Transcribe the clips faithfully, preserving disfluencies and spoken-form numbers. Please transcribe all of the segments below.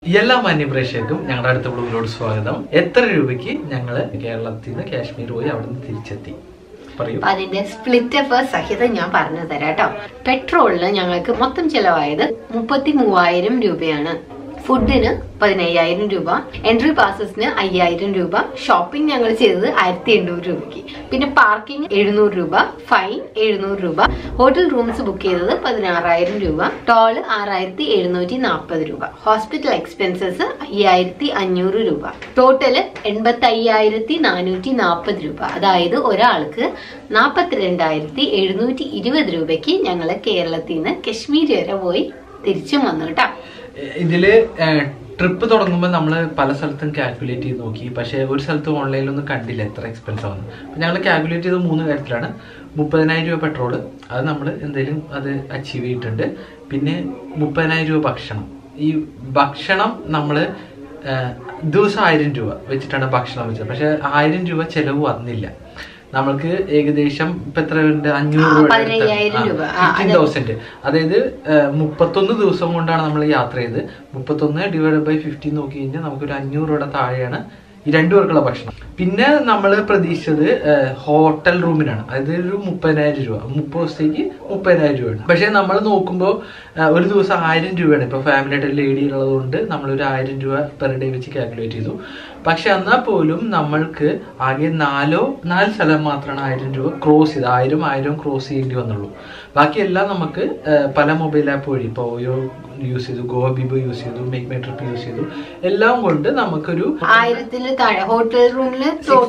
എല്ലാ മാന്യപ്രേക്ഷകർക്കും ഞങ്ങളുടെ അടുത്ത ബ്ലോഗിലോട് സ്വാഗതം. എത്ര രൂപയ്ക്ക് ഞങ്ങൾ കേരളത്തിൽ നിന്ന് കാശ്മീർ പോയി അവിടെ നിന്ന് തിരിച്ചെത്തി? അതിന്റെ സ്പ്ലിറ്റ് എഫ് സഹിതം ഞാൻ പറഞ്ഞു തരാം കേട്ടോ. പെട്രോളിന് ഞങ്ങൾക്ക് മൊത്തം ചെലവായത് മുപ്പത്തി മൂവായിരം രൂപയാണ്. ഫുഡിന് പതിനയ്യായിരം രൂപ, എൻട്രി പാസസിന് അയ്യായിരം രൂപ, ഷോപ്പിംഗ് ഞങ്ങൾ ചെയ്തത് ആയിരത്തി എണ്ണൂറ് രൂപയ്ക്ക്, പിന്നെ പാർക്കിംഗ് എഴുന്നൂറ് രൂപ, ഫൈൻ എഴുന്നൂറ് രൂപ, ഹോട്ടൽ റൂംസ് ബുക്ക് ചെയ്തത് പതിനാറായിരം രൂപ, ടോള് ആറായിരത്തി എഴുന്നൂറ്റി നാൽപ്പത് രൂപ, ഹോസ്പിറ്റൽ എക്സ്പെൻസസ് അയ്യായിരത്തി അഞ്ഞൂറ് രൂപ, ടോട്ടല് എൺപത്തി അയ്യായിരത്തി നാനൂറ്റി നാൽപ്പത് രൂപ. അതായത് ഒരാൾക്ക് നാപ്പത്തിരണ്ടായിരത്തി എഴുന്നൂറ്റി ഇരുപത് രൂപയ്ക്ക് ഞങ്ങള് കേരളത്തിൽ നിന്ന് കശ്മീർ വരെ പോയി തിരിച്ചും വന്നു കേട്ടോ. ഇതില് ട്രിപ്പ് തുടങ്ങുമ്പോൾ നമ്മൾ പല സ്ഥലത്തും കാൽക്കുലേറ്റ് ചെയ്ത് നോക്കി, പക്ഷേ ഒരു സ്ഥലത്ത് ഓൺലൈനിലൊന്നും കണ്ടില്ല എത്ര എക്സ്പെൻസ് ആവുന്നു. അപ്പം ഞങ്ങൾ കാൽക്കുലേറ്റ് ചെയ്ത് മൂന്ന് കാര്യത്തിലാണ്. മുപ്പതിനായിരം രൂപ പെട്രോള്, അത് നമ്മൾ എന്തെങ്കിലും അത് അച്ചീവ് ചെയ്തിട്ടുണ്ട്. പിന്നെ മുപ്പതിനായിരം രൂപ ഭക്ഷണം. ഈ ഭക്ഷണം നമ്മൾ ദിവസം ആയിരം രൂപ വെച്ചിട്ടാണ് ഭക്ഷണം വെച്ചത്, പക്ഷെ ആയിരം രൂപ ചിലവ് വന്നില്ല. നമ്മൾക്ക് ഏകദേശം ഇപ്പൊ എത്ര ഉണ്ട്? അഞ്ഞൂറ് രൂപ, ഫിഫ്റ്റീൻ തൗസൻഡ്. അതായത് മുപ്പത്തൊന്ന് ദിവസം കൊണ്ടാണ് നമ്മൾ യാത്ര ചെയ്ത്. മുപ്പത്തൊന്ന് ഡിവൈഡ് ബൈ ഫിഫ്റ്റീൻ നോക്കി കഴിഞ്ഞാൽ നമുക്കൊരു അഞ്ഞൂറ് രൂപയുടെ താഴെയാണ് ഈ രണ്ടു പേർക്കുള്ള ഭക്ഷണം. പിന്നെ നമ്മൾ പ്രതീക്ഷിച്ചത് ഹോട്ടൽ റൂമിനാണ്, അതായത് ഒരു മുപ്പതിനായിരം രൂപ, മുപ്പത് ദിവസത്തേക്ക് മുപ്പതിനായിരം രൂപയാണ്. പക്ഷെ നമ്മൾ നോക്കുമ്പോൾ ഒരു ദിവസം ആയിരം രൂപയാണ്. ഇപ്പൊ ഫാമിലിയായിട്ട് ലേഡി ഉള്ളത് കൊണ്ട് നമ്മളൊരു ആയിരം രൂപ പെർ ഡേ വെച്ച് കാൽക്കുലേറ്റ് ചെയ്തു. പക്ഷെ എന്നാൽ പോലും നമ്മൾക്ക് ആകെ നാലോ നാല് സ്ഥലം മാത്രമാണ് ആയിരം രൂപ ക്രോസ് ചെയ്ത്, ആയിരം ആയിരം ക്രോസ് ചെയ്യേണ്ടി വന്നുള്ളൂ. ബാക്കിയെല്ലാം നമുക്ക് പല മൊബൈൽ ആപ്പ് വഴി ഇപ്പോൾ ഓയോ യൂസ് ചെയ്തു, ഗോവ ബിബോ യൂസ് ചെയ്തു, മേക്ക് മൈ ട്രിപ്പ് യൂസ് ചെയ്തു, എല്ലാം കൊണ്ട് നമുക്കൊരു ആയിരത്തിന് താഴെ ഹോട്ടൽ റൂമില്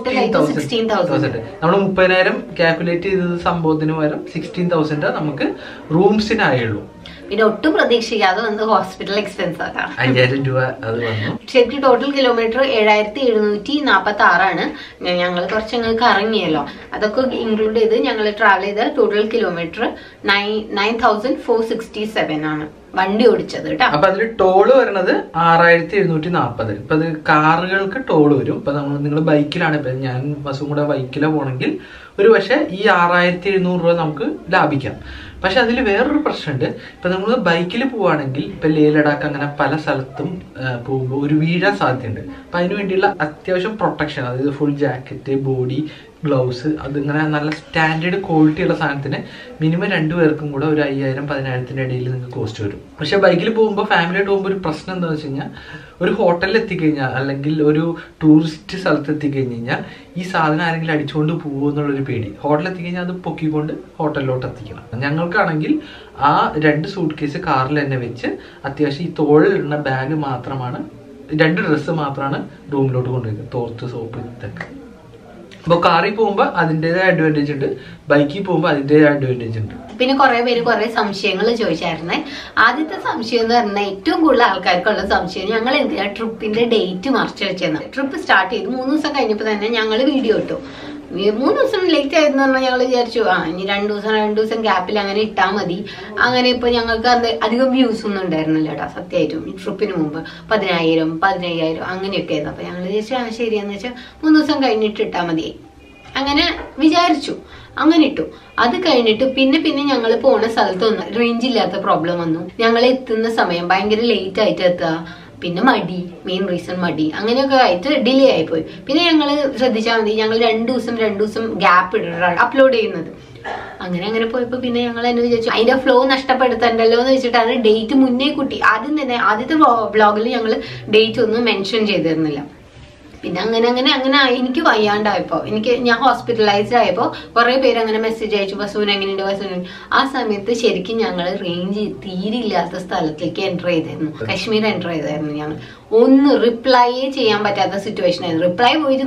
നമ്മൾ മുപ്പതിനായിരം കാൽക്കുലേറ്റ് ചെയ്തത് സംഭവത്തിന് പകരം സിക്സ്റ്റീൻ തൗസൻഡ് നമുക്ക് റൂംസിനായുള്ളൂ. പിന്നെ ഒട്ടും പ്രതീക്ഷിക്കാതെ വന്ന് ഹോസ്പിറ്റൽ എക്സ്പെൻസ് ആക്കാം, അയ്യായിരം രൂപ അത് വന്നു. ശരിക്കും ടോട്ടൽ കിലോമീറ്റർ ഏഴായിരത്തി എഴുന്നൂറ്റി നാപ്പത്തി ആറാണ്. ഞങ്ങൾ കുറച്ച് ഞങ്ങൾക്ക് ഇറങ്ങിയല്ലോ, അതൊക്കെ ഇൻക്ലൂഡ് ചെയ്ത് ഞങ്ങൾ ട്രാവൽ ചെയ്ത total kilometre nine nine thousand four sixty seven ആണ് വണ്ടി ഓടിച്ചത് കേട്ടോ. അപ്പൊ അതിൽ ടോള് വരുന്നത് ആറായിരത്തി എഴുന്നൂറ്റി നാപ്പത്. ഇപ്പൊ അത് കാറുകൾക്ക് ടോള് വരും. ഇപ്പൊ നമ്മൾ നിങ്ങൾ ബൈക്കിലാണ്, ഇപ്പൊ ഞാൻ ബസ്സും കൂടെ ബൈക്കിലാണ് പോണെങ്കിൽ ഒരു പക്ഷെ ഈ ആറായിരത്തി എഴുന്നൂറ് രൂപ നമുക്ക് ലാഭിക്കാം. പക്ഷെ അതിൽ വേറൊരു പ്രശ്നമുണ്ട്. ഇപ്പൊ നമ്മൾ ബൈക്കിൽ പോവുകയാണെങ്കിൽ ഇപ്പൊ ലേ ലഡാക്ക് അങ്ങനെ പല സ്ഥലത്തും പോകുമ്പോൾ ഒരു വീഴാൻ സാധ്യതയുണ്ട്. അപ്പൊ അതിന് വേണ്ടിയുള്ള അത്യാവശ്യം പ്രൊട്ടക്ഷൻ, അതായത് ഫുൾ ജാക്കറ്റ്, ബോഡി ഗ്ലൗസ്, അതിങ്ങനെ നല്ല സ്റ്റാൻഡേർഡ് ക്വാളിറ്റി ഉള്ള സാധനത്തിന് മിനിമം രണ്ടു പേർക്കും കൂടെ ഒരു അയ്യായിരം പതിനായിരത്തിന്റെ ഇടയിൽ നിങ്ങൾക്ക് കോസ്റ്റ് വരും. പക്ഷെ ബൈക്കിൽ പോകുമ്പോൾ ഫാമിലിയായിട്ട് പോകുമ്പോൾ ഒരു പ്രശ്നം എന്താണെന്ന് വെച്ച് കഴിഞ്ഞാൽ ഒരു ഹോട്ടലിൽ എത്തിക്കഴിഞ്ഞാൽ അല്ലെങ്കിൽ ഒരു ടൂറിസ്റ്റ് സ്ഥലത്ത് എത്തിക്കഴിഞ്ഞ് കഴിഞ്ഞാൽ ഈ സാധനം ആരെങ്കിലും അടിച്ചുകൊണ്ട് പോകുമോ എന്നുള്ളൊരു പേടി. ഹോട്ടലിൽ എത്തിക്കഴിഞ്ഞാൽ അത് പൊക്കിക്കൊണ്ട് ഹോട്ടലിലോട്ട് എത്തിക്കണം. ഞങ്ങൾക്കാണെങ്കിൽ ആ രണ്ട് സൂട്ട് കേസ് കാറിൽ തന്നെ വെച്ച് അത്യാവശ്യം ഈ തോളിലിടുന്ന ബാഗ് മാത്രമാണ്, രണ്ട് ഡ്രസ്സ് മാത്രമാണ് റൂമിലോട്ട് കൊണ്ടുപോയത്, തോർത്ത് സോപ്പ് ഇതൊക്കെ. അപ്പൊ കാറിൽ പോകുമ്പോ അതിന്റേതായ അഡ്വാൻറ്റേജ് ഉണ്ട്, ബൈക്കിൽ പോകുമ്പോ അതിന്റേതായ അഡ്വാൻറ്റേജ് ഉണ്ട്. പിന്നെ കുറെ പേര് കുറെ സംശയങ്ങൾ ചോദിച്ചായിരുന്നേ. ആദ്യത്തെ സംശയം എന്ന് പറഞ്ഞാൽ ഏറ്റവും കൂടുതൽ ആൾക്കാർക്കുള്ള സംശയം, ഞങ്ങൾ എന്തിനാ ട്രിപ്പിന്റെ ഡേറ്റ് മറച്ചു വെച്ചെന്ന്. ട്രിപ്പ് സ്റ്റാർട്ട് ചെയ്ത് മൂന്ന് ദിവസം കഴിഞ്ഞപ്പോൾ തന്നെ ഞങ്ങൾ വീഡിയോ ഇട്ടു. മൂന്ന് ദിവസം ലേറ്റ് ആയിരുന്നു പറഞ്ഞാൽ ഞങ്ങൾ വിചാരിച്ചു ആ ഇനി രണ്ടു ദിവസം രണ്ടു ദിവസം ഗ്യാപ്പിൽ അങ്ങനെ ഇട്ടാൽ മതി. അങ്ങനെ ഇപ്പൊ ഞങ്ങൾക്ക് അത് അധികം വ്യൂസ് ഒന്നും ഉണ്ടായിരുന്നില്ല കേട്ടോ. സത്യമായിട്ടും ഈ ട്രിപ്പിന് മുമ്പ് പതിനായിരം പതിനയ്യായിരം അങ്ങനെയൊക്കെ ആയിരുന്നു. അപ്പൊ ഞങ്ങൾ വിചാരിച്ചു ആ ശരിയെന്ന് വെച്ചാൽ മൂന്ന് ദിവസം കഴിഞ്ഞിട്ട് ഇട്ടാൽ മതി, അങ്ങനെ വിചാരിച്ചു. അങ്ങനെ ഇട്ടു. അത് കഴിഞ്ഞിട്ട് പിന്നെ പിന്നെ ഞങ്ങൾ പോണ സ്ഥലത്തൊന്നും റേഞ്ച് ഇല്ലാത്ത പ്രോബ്ലം വന്നു. ഞങ്ങൾ എത്തുന്ന സമയം ഭയങ്കര ലേറ്റ് ആയിട്ട് എത്തുക, പിന്നെ മടി, മെയിൻ റീസൺ മടി, അങ്ങനെയൊക്കെ ആയിട്ട് ഡിലേ ആയിപ്പോയി. പിന്നെ ഞങ്ങൾ ശ്രദ്ധിച്ചാൽ മതി, ഞങ്ങൾ രണ്ടു ദിവസം രണ്ടു ദിവസം ഗ്യാപ്പ് ഇട്ടിട്ടാണ് അപ്ലോഡ് ചെയ്യുന്നത്. അങ്ങനെ അങ്ങനെ പോയപ്പോ പിന്നെ ഞങ്ങൾ എന്നെ വിചാരിച്ചു അതിന്റെ ഫ്ലോ നഷ്ടപ്പെടുത്തണ്ടല്ലോ എന്ന് വെച്ചിട്ടാണ് ഡേറ്റ് മുന്നേ കൂട്ടി. ആദ്യം തന്നെ ആദ്യത്തെ വ്ളോഗിൽ ഞങ്ങൾ ഡേറ്റ് ഒന്നും മെൻഷൻ ചെയ്തിരുന്നില്ല. പിന്നെ അങ്ങനെ അങ്ങനെ അങ്ങനെ എനിക്ക് വയ്യാണ്ടായപ്പോ, എനിക്ക് ഞാൻ ഹോസ്പിറ്റലൈസ്ഡ് ആയപ്പോ കുറെ പേര് അങ്ങനെ മെസ്സേജ് അയച്ചു, ബസ്സുവിന് എങ്ങനെയുണ്ട് ബസ്സുവിന്. ആ സമയത്ത് ശരിക്കും ഞങ്ങൾ റേഞ്ച് തീരില്ലാത്ത സ്ഥലത്തേക്ക് എൻ്റർ ചെയ്തായിരുന്നു, കശ്മീർ എൻ്റർ ചെയ്തായിരുന്നു ഞങ്ങൾ. ഒന്ന് റിപ്ലൈ ചെയ്യാൻ പറ്റാത്ത സിറ്റുവേഷൻ ആയിരുന്നു. റിപ്ലൈ പോയിട്ട്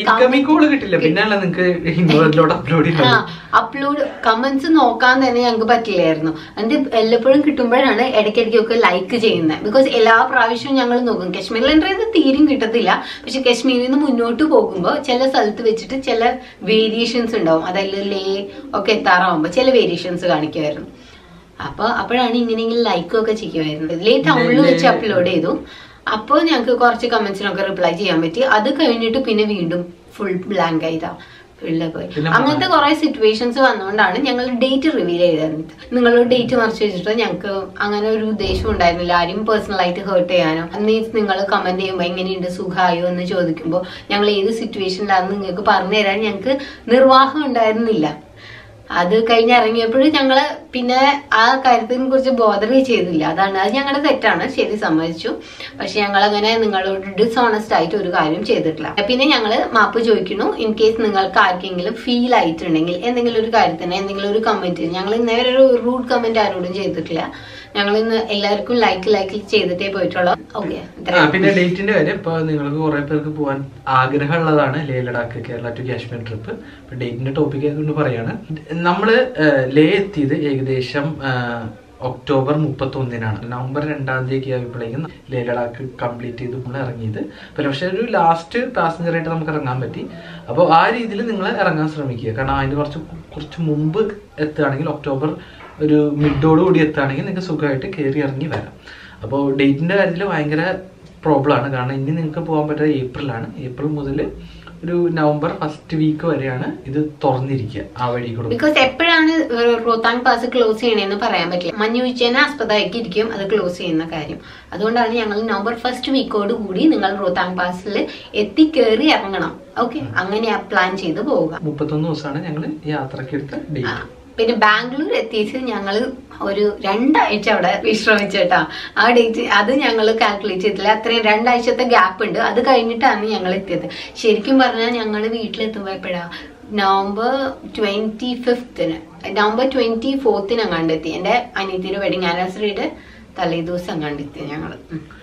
അപ്ലോഡ് കമന്റ്സ് നോക്കാൻ തന്നെ ഞങ്ങൾക്ക് പറ്റില്ലായിരുന്നു. എന്നിട്ട് എല്ലപ്പോഴും കിട്ടുമ്പോഴാണ് ഇടയ്ക്കിടയ്ക്കൊക്കെ ലൈക്ക് ചെയ്യുന്നത്. ബിക്കോസ് എല്ലാ പ്രാവശ്യവും ഞങ്ങൾ നോക്കും. കശ്മീരിൽ എൻ്റർ ചെയ്ത് തീരും കിട്ടത്തില്ല. പക്ഷെ കശ്മീരിൽ നിന്ന് മുന്നോട്ട് പോകുമ്പോൾ ചില സ്ഥലത്ത് വെച്ചിട്ട് ചില വേരിയേഷൻസ് ഉണ്ടാവും. അതായത് ലേ ഒക്കെ എത്താറാവുമ്പോൾ ചില വേരിയേഷൻസ് കാണിക്കുമായിരുന്നു. അപ്പൊ അപ്പോഴാണ് ഇങ്ങനെയെങ്കിലും ലൈക്കും ഒക്കെ ചെയ്യുമായിരുന്നത്. ലേ ടൗണിൽ വെച്ച് അപ്ലോഡ് ചെയ്തു. അപ്പോൾ ഞങ്ങൾക്ക് കുറച്ച് കമന്റ്സിനൊക്കെ റിപ്ലൈ ചെയ്യാൻ പറ്റി. അത് കഴിഞ്ഞിട്ട് പിന്നെ വീണ്ടും ഫുൾ ബ്ലാങ്ക് ആയതാ. ഉള്ള പോയി. അങ്ങനത്തെ കുറെ സിറ്റുവേഷൻസ് വന്നുകൊണ്ടാണ് ഞങ്ങൾ ഡേറ്റ് റിവീൽ ചെയ്തിരുന്നത്. നിങ്ങളൊരു ഡേറ്റ് മറിച്ച് വെച്ചിട്ട് ഞങ്ങൾക്ക് അങ്ങനെ ഒരു ഉദ്ദേശം ഉണ്ടായിരുന്നില്ല ആരും പേഴ്സണലായിട്ട് ഹേർട്ട് ചെയ്യാനോ. മീൻസ് നിങ്ങൾ കമന്റ് ചെയ്യുമ്പോൾ എങ്ങനെയുണ്ട് സുഖമായോ എന്ന് ചോദിക്കുമ്പോൾ ഞങ്ങൾ ഏത് സിറ്റുവേഷനിലാണെന്ന് നിങ്ങൾക്ക് പറഞ്ഞു തരാൻ ഞങ്ങൾക്ക് നിർവാഹം ഉണ്ടായിരുന്നില്ല. അത് കഴിഞ്ഞിറങ്ങിയപ്പോഴും ഞങ്ങള് പിന്നെ ആ കാര്യത്തിനെ കുറിച്ച് ബോധറേ ചെയ്തില്ല. അതാണ് അത് ഞങ്ങളുടെ തെറ്റാണ്, ശരി സമ്മതിച്ചു. പക്ഷെ ഞങ്ങൾ അങ്ങനെ നിങ്ങളോട് ഡിസോണസ്റ്റ് ആയിട്ട് ഒരു കാര്യം ചെയ്തിട്ടില്ല. പിന്നെ ഞങ്ങള് മാപ്പ് ചോദിക്കുന്നു ഇൻ കേസ് നിങ്ങൾക്ക് ആർക്കെങ്കിലും ഫീൽ ആയിട്ടുണ്ടെങ്കിൽ എന്തെങ്കിലും ഒരു കാര്യത്തിന് എന്തെങ്കിലും ഒരു കമന്റ്. ഞങ്ങൾ നേരെ ഒരു റൂഡ് കമന്റ് ആരോടും ചെയ്തിട്ടില്ല. ഞങ്ങൾ ഇന്ന് എല്ലാവർക്കും ലൈക്ക് ലൈക്ക് ചെയ്തിട്ടേ പോയിട്ടുള്ളൂ. ഓക്കെ. പിന്നെ ഡേറ്റിന്റെ കാര്യം ഇപ്പൊ നിങ്ങൾക്ക് കുറെ പേർക്ക് പോകാൻ ആഗ്രഹമുള്ളതാണ് ലേ ലഡാക്ക് കേരള ടു കാശ്മീർ ട്രിപ്പ്. ഇപ്പൊ ഡേറ്റിന്റെ ടോപ്പിക് ആയതുകൊണ്ട് പറയാണ്. നമ്മള് ലേ എത്തിയത് ഏകദേശം ഒക്ടോബർ മുപ്പത്തി ഒന്നിനാണ്. നവംബർ രണ്ടാം തീയതി ആയപ്പോഴേക്കും ലേ ലഡാക്ക് കംപ്ലീറ്റ് ചെയ്ത് നമ്മൾ ഇറങ്ങിയത്. പക്ഷെ ഒരു ലാസ്റ്റ് പാസഞ്ചർ ആയിട്ട് നമുക്ക് ഇറങ്ങാൻ പറ്റി. അപ്പോൾ ആ രീതിയിൽ നിങ്ങൾ ഇറങ്ങാൻ ശ്രമിക്കുക. കാരണം അതിന് കുറച്ച് കുറച്ച് മുമ്പ് എത്തുകയാണെങ്കിൽ ഒക്ടോബർ ഒരു മിഡോട് കൂടി എത്തുകയാണെങ്കിൽ നിങ്ങൾക്ക് സുഖമായിട്ട് കയറി ഇറങ്ങി വരാം. അപ്പോൾ ഡേറ്റിന്റെ കാര്യത്തിൽ ഭയങ്കര പ്രോബ്ലം ആണ്. കാരണം ഇനി നിങ്ങൾക്ക് പോകാൻ പറ്റുന്നത് ഏപ്രിലാണ്. ഏപ്രിൽ മുതൽ ഒരു നവംബർ ഫസ്റ്റ് വീക്ക് വരെയാണ് ഇത് തുറന്നിരിക്കുക ആ വഴി കൂടെ. ബിക്കോസ് എപ്പോഴാണ് റോത്താങ് പാസ് ക്ലോസ് ചെയ്യണമെന്ന് പറയാൻ പറ്റില്ല. മഞ്ഞുവീഴ്ചേനെ ആസ്പദമാക്കിയിരിക്കും അത് ക്ലോസ് ചെയ്യുന്ന കാര്യം. അതുകൊണ്ടാണ് ഞങ്ങൾ നവംബർ ഫസ്റ്റ് വീക്കോട് കൂടി നിങ്ങൾ റോത്താങ് പാസിൽ എത്തി കയറി ഇറങ്ങണം. ഓക്കെ, അങ്ങനെയാ പ്ലാൻ ചെയ്ത് പോവുക. മുപ്പത്തൊന്ന് ദിവസമാണ് ഞങ്ങൾ യാത്രക്ക് എടുത്ത ഡേറ്റ്. പിന്നെ ബാംഗ്ലൂർ എത്തിയിട്ട് ഞങ്ങൾ ഒരു രണ്ടാഴ്ച അവിടെ വിശ്രമിച്ചേട്ടാ. ആ ഡേറ്റ് അത് ഞങ്ങൾ കാൽക്കുലേറ്റ് ചെയ്തില്ല. അത്രയും രണ്ടാഴ്ചത്തെ ഗ്യാപ്പ് ഉണ്ട്. അത് കഴിഞ്ഞിട്ടാണ് ഞങ്ങൾ എത്തിയത്. ശരിക്കും പറഞ്ഞാൽ ഞങ്ങൾ വീട്ടിലെത്തുമ്പോ എപ്പോഴാ നവംബർ ട്വന്റി ഫിഫ്ത്തിന് നവംബർ ട്വന്റി ഫോർത്തിന് അങ്ങാണ്ടെത്തി. എന്റെ അനിയത്തിയുടെ വെഡിങ് ആനിവേഴ്സറിയുടെ തലേ ദിവസം അങ്ങാണ്ടെത്തി ഞങ്ങള്.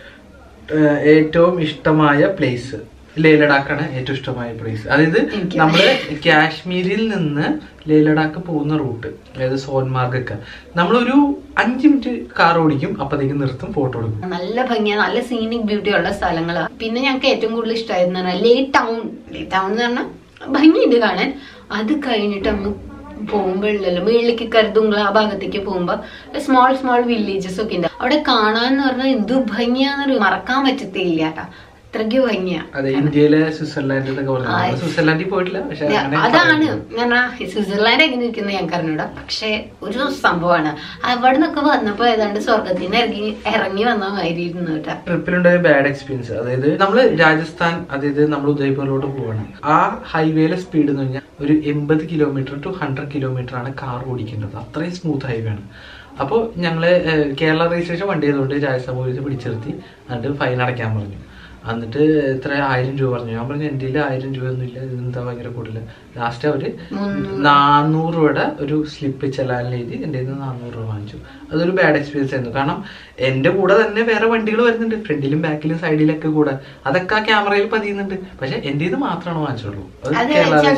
ഏറ്റവും ഇഷ്ടമായ പ്ലേസ് ലേ ലഡാക്കാണ് ഏറ്റവും ഇഷ്ടമായ പ്ലേസ്. അതായത് നമ്മള് കാശ്മീരിൽ നിന്ന് ലേ ലഡാക്ക് പോകുന്ന റൂട്ട്, അതായത് സോൻമാർഗൊക്കെ നമ്മളൊരു അഞ്ചു മിനിറ്റ് കാർ ഓടിക്കും, അപ്പത്തേക്ക് നിർത്തും, ഫോട്ടോ എടുക്കും. നല്ല ഭംഗിയാണ്, നല്ല സീനിക് ബ്യൂട്ടി ഉള്ള സ്ഥലങ്ങളാണ്. പിന്നെ ഞങ്ങൾക്ക് ഏറ്റവും കൂടുതൽ ഇഷ്ടമായിരുന്നു പറഞ്ഞാൽ ലേ ടൗൺ. ലേ ടൗൺ എന്ന് പറഞ്ഞാൽ ഭംഗിയുണ്ട് കാണാൻ. അത് കഴിഞ്ഞിട്ട് അങ്ങ് പോകുമ്പോഴല്ലോ മേളിലേക്ക് കരുതുങ്കള ആ ഭാഗത്തേക്ക് പോകുമ്പോ സ്മോൾ സ്മോൾ വില്ലേജസ് ഒക്കെ ഉണ്ട്. അവിടെ കാണാന്ന് പറഞ്ഞാൽ എന്ത് ഭംഗിയാന്ന് മറക്കാൻ പറ്റത്തില്ല കേട്ടാ. അത്രയ്ക്ക് ഭംഗിയാ. ഇന്ത്യയിലെ സ്വിറ്റ്സർലാൻഡ് സ്വിറ്റ്സർലാൻഡിൽ പോയിട്ടില്ല. അതാണ് ഞാൻ സ്വിറ്റ്സർലാൻഡ് എങ്ങനെ ഇരിക്കുന്നത് ഞങ്ങൾക്ക് അറിഞ്ഞൂടാ. പക്ഷെ ഒരു സംഭവമാണ് അവിടെ നിന്നൊക്കെ വന്നപ്പോ ഏതാണ്ട് സ്വർഗത്തിന് ഇറങ്ങി ഇറങ്ങി വന്ന മാതിരി ഇരുന്നു കേട്ടാ. ട്രിപ്പിലുണ്ടായ ബാഡ് എക്സ്പീരിയൻസ്, അതായത് നമ്മള് രാജസ്ഥാൻ, അതായത് നമ്മൾ ഉദയ്പൂരിലോട്ട് പോവാണ്. ആ ഹൈവേയിലെ സ്പീഡ് എന്ന് പറഞ്ഞാൽ ഒരു എൺപത് കിലോമീറ്റർ ടു ഹൺഡ്രഡ് കിലോമീറ്റർ ആണ് കാർ ഓടിക്കേണ്ടത്. അത്രയും സ്മൂത്ത് ഹൈവേ ആണ്. അപ്പോൾ ഞങ്ങള് കേരള രജിസ്ട്രേഷൻ വണ്ടി ആയതുകൊണ്ട് രാജസ്ഥാൻ പോലീസ് പിടിച്ചിരുത്തി എന്നിട്ട് ഫൈൻ അടയ്ക്കാൻ പറഞ്ഞു. എന്നിട്ട് എത്ര ആയിരം രൂപ പറഞ്ഞു. ഞാൻ പറഞ്ഞു എൻ്റെ ആയിരം രൂപ ഒന്നും ഇല്ല, ഇതെന്താ ഭയങ്കര കൂടുതൽ. ലാസ്റ്റ് അവര് നാനൂറ് രൂപയുടെ ഒരു സ്ലിപ്പ് ചെല്ലാൻ എഴുതി എൻ്റെ കയ്യിൽ നിന്ന് നാനൂറ് രൂപ വാങ്ങിച്ചു. അതൊരു ബാഡ് എക്സ്പീരിയൻസ് ആയിരുന്നു. കാരണം എന്റെ കൂടെ തന്നെ വേറെ വണ്ടികൾ വരുന്നുണ്ട്, ഫ്രണ്ടിലും ബാക്കിലും സൈഡിലൊക്കെ കൂടെ. അതൊക്കെ ആ ക്യാമറയിൽ പതിയുന്നുണ്ട്. പക്ഷെ എൻ്റെ ഇത് മാത്രമാണ് വാങ്ങിച്ചുള്ളൂ. അത്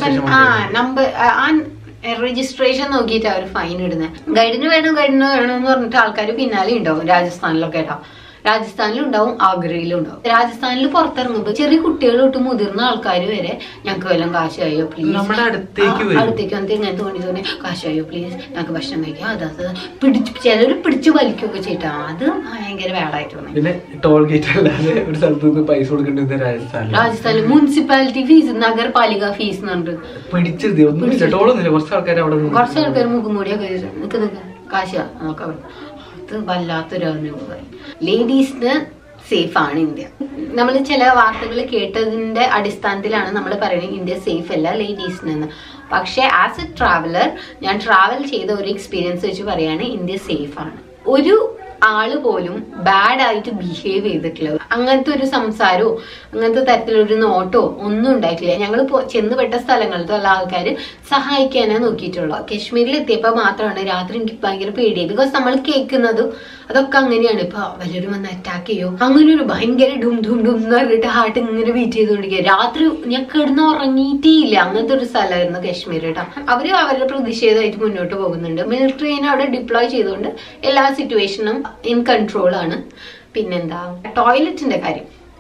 രജിസ്ട്രേഷൻ നോക്കിയിട്ട് അവർ ഫൈൻ ഇടുന്നത്. ഗൈഡിന് വേണം ഗൈഡിന് വേണം എന്ന് പറഞ്ഞിട്ട് ആൾക്കാർ പിന്നാലെ ഉണ്ടാവും. രാജസ്ഥാനിലൊക്കെ കേട്ടോ, രാജസ്ഥാനിലും ഉണ്ടാവും, ആഗ്രയിലും ഉണ്ടാവും. രാജസ്ഥാനിൽ പുറത്തിറങ്ങുമ്പോ ചെറിയ കുട്ടികൾ തൊട്ട് മുതിർന്ന ആൾക്കാർ വരെ ഞങ്ങൾക്ക് വല്ലതും കാശായോ പ്ലീസ്, അടുത്തേക്ക് വന്നിട്ട് ഇങ്ങനത്തെ വേണ്ടി തന്നെ കാശായോ പ്ലീസ് ഞങ്ങൾക്ക് ഭക്ഷണം കഴിക്കാം, അത് പിടിച്ച് ചിലർ പിടിച്ച് വലിക്കുകയൊക്കെ ചെയ്തിട്ടാ. അത് ഭയങ്കര വേടായിട്ട് തോന്നി. പിന്നെ ടോൾ ഗേറ്റ് അല്ലാതെ ഒരു സ്ഥലത്ത് നിന്ന് പൈസ കൊടുക്കേണ്ടത് രാജസ്ഥാനിൽ. രാജസ്ഥാനിൽ മുനിസിപ്പാലിറ്റി ഫീസ്, നഗരപാലിക ഫീസ് എന്ന് പറഞ്ഞിട്ട് പിടിച്ചത് ഒന്നും ടോളൊന്നുമില്ല. കുറച്ച് ആൾക്കാർ അവിടെ കുറച്ച് ആൾക്കാർ മുഖം മൂടിയൊക്കെ നിൽക്ക് നിൽക്ക് കാശാ നോക്കാം. വല്ലാത്തൊരു അനുഭവം. ലേഡീസിന് സേഫ് ആണ് ഇന്ത്യ. നമ്മൾ ചില വാർത്തകൾ കേട്ടതിന്റെ അടിസ്ഥാനത്തിലാണ് നമ്മൾ പറയുന്നത് ഇന്ത്യ സേഫ് അല്ല ലേഡീസിനെന്ന്. പക്ഷെ ആസ് എ ട്രാവലർ ഞാൻ ട്രാവൽ ചെയ്ത ഒരു എക്സ്പീരിയൻസ് വെച്ച് പറയാണ് ഇന്ത്യ സേഫ് ആണ്. ഒരു ആള് പോലും ബാഡ് ആയിട്ട് ബിഹേവ് ചെയ്തിട്ടില്ല. അങ്ങനത്തെ ഒരു സംസാരമോ അങ്ങനത്തെ തരത്തിലൊരു നോട്ടോ ഒന്നും ഉണ്ടായിട്ടില്ല. ഞങ്ങൾ ചെന്നുപെട്ട സ്ഥലങ്ങളിലത്തെ ഉള്ള ആൾക്കാർ സഹായിക്കാനേ നോക്കിയിട്ടുള്ളൂ. കാശ്മീരിൽ എത്തിയപ്പോൾ മാത്രമാണ് രാത്രി എനിക്ക് ഭയങ്കര പേടിയായി. ബിക്കോസ് നമ്മൾ കേൾക്കുന്നതും അതൊക്കെ അങ്ങനെയാണ്. ഇപ്പൊ വല്ലവരും വന്ന് അറ്റാക്ക് ചെയ്യോ അങ്ങനെ ഒരു ഭയങ്കര ഡും ഡും ഡും എന്ന് പറഞ്ഞിട്ട് ഹാർട്ട് ഇങ്ങനെ ബീറ്റ് ചെയ്തുകൊണ്ടിരിക്കുക. രാത്രി ഞാൻ കിടന്ന് ഉറങ്ങിയിട്ടേ ഇല്ല. അങ്ങനത്തെ ഒരു സ്ഥലമായിരുന്നു കാശ്മീർ കേട്ടോ. അവര് അവരുടെ പ്രതിഷേധമായിട്ട് മുന്നോട്ട് പോകുന്നുണ്ട്. മിലിറ്ററിനെ അവിടെ ഡിപ്ലോയ് ചെയ്തുകൊണ്ട് എല്ലാ സിറ്റുവേഷനും ഇൻ കൺട്രോൾ ആണ്. പിന്നെന്താ ടോയ്ലറ്റിന്റെ കാര്യം,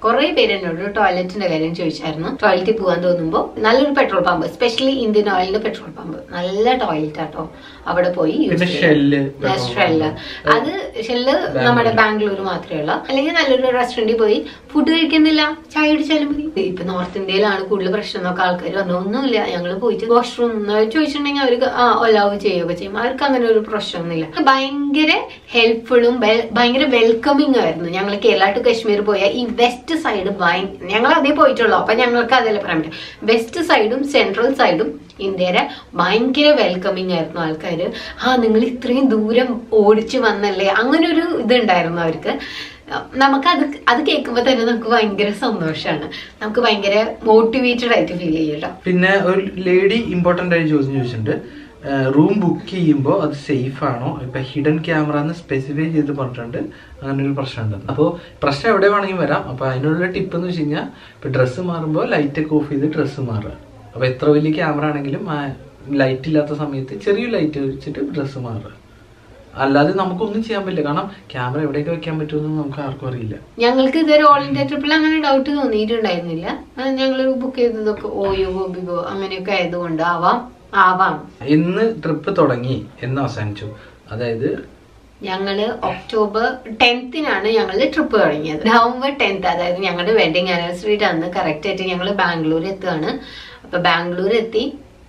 കുറെ പേര് എന്നോട് ടോയ്ലറ്റിന്റെ കാര്യം ചോദിച്ചായിരുന്നു. ടോയ്ലറ്റിൽ പോകാൻ തോന്നുമ്പോൾ നല്ലൊരു പെട്രോൾ പമ്പ്, സ്പെഷ്യലി ഇന്ത്യൻ ഓയിലിന്റെ പെട്രോൾ പമ്പ്, നല്ല ടോയ്ലറ്റ് ആട്ടോ, അവിടെ പോയി യൂസ് ഷെല്ല്. അത് ഷെല്ല് നമ്മുടെ ബാംഗ്ലൂർ മാത്രമേ ഉള്ളൂ. അല്ലെങ്കിൽ നല്ലൊരു റെസ്റ്റോറന്റിൽ പോയി ഫുഡ് കഴിക്കുന്നില്ല, ചായ കുടിച്ചാലും മതി. ഇപ്പൊ നോർത്ത് ഇന്ത്യയിലാണ് കൂടുതൽ പ്രശ്നം എന്നൊക്കെ ആൾക്കാർ പറഞ്ഞു. ഒന്നുമില്ല, ഞങ്ങൾ പോയിട്ട് വാഷ്റൂം ചോദിച്ചിട്ടുണ്ടെങ്കിൽ അവർക്ക് ആ ഒലാവ് ചെയ്യുകയൊക്കെ ചെയ്യും. അവർക്ക് അങ്ങനെ ഒരു പ്രശ്നമൊന്നുമില്ല. ഭയങ്കര ഹെൽപ്ഫുള്ളും ഭയങ്കര വെൽക്കമിങ് ആയിരുന്നു. ഞങ്ങൾ കേരള ടു കാശ്മീർ പോയ ഈ വെസ്റ്റ് സൈഡ് ഞങ്ങൾ അതേ പോയിട്ടുള്ളൂ, അപ്പൊ ഞങ്ങൾക്ക് അതല്ലേ പറയാൻ പറ്റും. വെസ്റ്റ് സൈഡും സെൻട്രൽ സൈഡും ഇന്ത്യയുടെ ഭയങ്കര വെൽക്കമിങ് ആയിരുന്നു ആൾക്കാര്. ആ നിങ്ങൾ ഇത്രയും ദൂരം ഓടിച്ചു വന്നല്ലേ, അങ്ങനെ ഒരു ഇതുണ്ടായിരുന്നു അവർക്ക്. നമുക്ക് അത് അത് കേൾക്കുമ്പോ തന്നെ നമുക്ക് ഭയങ്കര സന്തോഷമാണ്, നമുക്ക് ഭയങ്കര മോട്ടിവേറ്റഡ് ആയിട്ട് ഫീൽ ചെയ്യട്ടോ. പിന്നെ ഒരു ലേഡി ഇമ്പോർട്ടന്റ് ആയി ചോദ്യം ചോദിച്ചിട്ടുണ്ട്, റൂം ബുക്ക് ചെയ്യുമ്പോൾ അത് സേഫ് ആണോ? ഇപ്പൊ ഹിഡൻ ക്യാമറ എന്ന് സ്പെസിഫൈ ചെയ്ത് പറഞ്ഞിട്ടുണ്ട്, അങ്ങനെ ഒരു പ്രശ്നമുണ്ട്. അപ്പോൾ പ്രശ്നം എവിടെ വേണമെങ്കിൽ വരാം. അപ്പൊ അതിനുള്ള ടിപ്പ് എന്ന് വെച്ച് കഴിഞ്ഞാൽ ഇപ്പൊ ഡ്രസ്സ് മാറുമ്പോൾ ലൈറ്റ് ഒക്കെ ഓഫ് ചെയ്ത് ഡ്രസ്സ് മാറുക. അപ്പൊ എത്ര വലിയ ക്യാമറ ആണെങ്കിലും ആ ലൈറ്റ് ഇല്ലാത്ത സമയത്ത് ചെറിയ ലൈറ്റ് വെച്ചിട്ട് ഡ്രസ്സ് മാറുക. അല്ലാതെ നമുക്കൊന്നും ചെയ്യാൻ പറ്റില്ല, കാരണം ക്യാമറ എവിടെയൊക്കെ വെക്കാൻ പറ്റുമെന്ന് നമുക്ക് ആർക്കും അറിയില്ല. ഞങ്ങൾക്ക് ഇതൊരു ഓൾ ഇന്ത്യ ട്രിപ്പിൽ അങ്ങനെ ഡൗട്ട് തോന്നിയിട്ടുണ്ടായിരുന്നില്ല. ഞങ്ങൾ ബുക്ക് ചെയ്തതൊക്കെ ഓയോ ഗോബിഗോ അങ്ങനെയൊക്കെ ആയതുകൊണ്ട് ആവാം ആവാം ഇന്ന് ട്രിപ്പ് തുടങ്ങി എന്ന് അവസാനിച്ചു. അതായത് ഞങ്ങള് ഒക്ടോബർ ടെൻത്തിനാണ് ഞങ്ങള് ട്രിപ്പ് തുടങ്ങിയത്. നവംബർ ടെൻത്ത്, അതായത് ഞങ്ങളുടെ വെഡിങ് ആനിവേഴ്സറിയുടെ അന്ന് കറക്റ്റ് ആയിട്ട് ഞങ്ങള് ബാംഗ്ലൂർ എത്തുകയാണ്. അപ്പൊ ബാംഗ്ലൂർ എത്തി